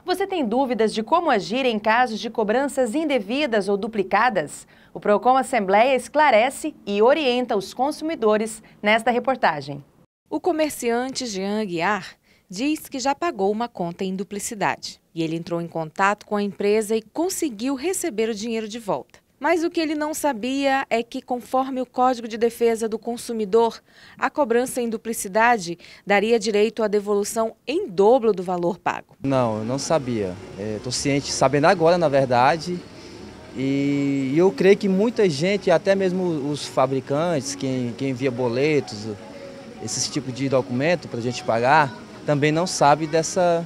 Você tem dúvidas de como agir em casos de cobranças indevidas ou duplicadas? O Procon Assembleia esclarece e orienta os consumidores nesta reportagem. O comerciante Jean Aguiar diz que já pagou uma conta em duplicidade. E ele entrou em contato com a empresa e conseguiu receber o dinheiro de volta. Mas o que ele não sabia é que, conforme o Código de Defesa do Consumidor, a cobrança em duplicidade daria direito à devolução em dobro do valor pago. Não, eu não sabia. Estou ciente, sabendo agora, na verdade. E eu creio que muita gente, até mesmo os fabricantes, quem envia boletos, esses tipos de documento para a gente pagar, também não sabe dessa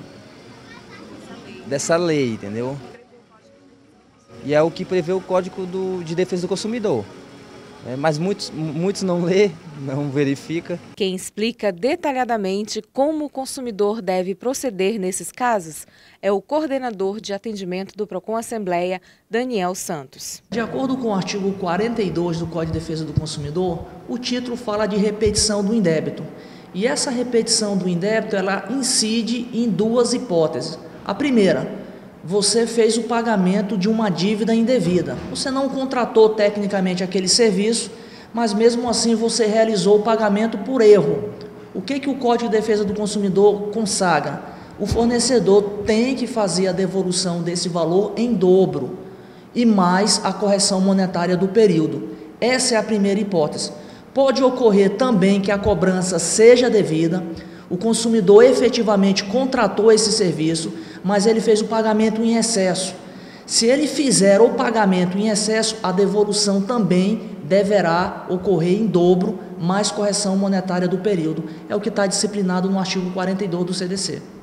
lei, entendeu? E é o que prevê o Código de Defesa do Consumidor. Mas muitos não lê, não verifica. Quem explica detalhadamente como o consumidor deve proceder nesses casos é o coordenador de atendimento do Procon Assembleia, Daniel Santos. De acordo com o artigo 42 do Código de Defesa do Consumidor, o título fala de repetição do indébito. E essa repetição do indébito, ela incide em duas hipóteses. A primeira, você fez o pagamento de uma dívida indevida. Você não contratou tecnicamente aquele serviço, mas mesmo assim você realizou o pagamento por erro. O que o Código de Defesa do Consumidor consagra? O fornecedor tem que fazer a devolução desse valor em dobro e mais a correção monetária do período. Essa é a primeira hipótese. Pode ocorrer também que a cobrança seja devida, o consumidor efetivamente contratou esse serviço, mas ele fez o pagamento em excesso. Se ele fizer o pagamento em excesso, a devolução também deverá ocorrer em dobro, mais correção monetária do período. É o que está disciplinado no artigo 42 do CDC.